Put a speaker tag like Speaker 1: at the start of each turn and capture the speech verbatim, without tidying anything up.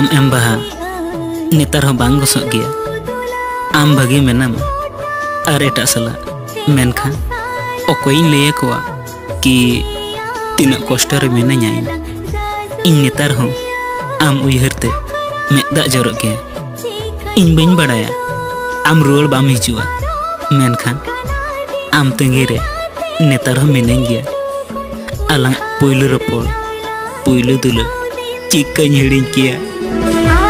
Speaker 1: आम एम बहा नेतार हो बांग गोसोग गया आम भागी मेनाम और एटा सला मेनखान ओकोइन लैया कोआ कि तीना कष्ट रे मेनाया इन नेतार हो आम उयहरते मेदा जरग गया इन बइन बड़ाया आम रुआड़ बाम हिजुआ मेनखान आम तंगी रे नेतार हो मेनाइन गया आलांग पुइलु रपोड़ पुइलु दुलु चिक्का हिड़िं किया।